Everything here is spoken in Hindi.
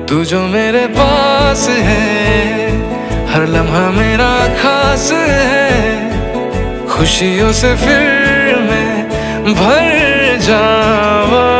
तू जो मेरे पास है, हर लम्हा मेरा खास है। खुशियों से फिर मैं भर जावा।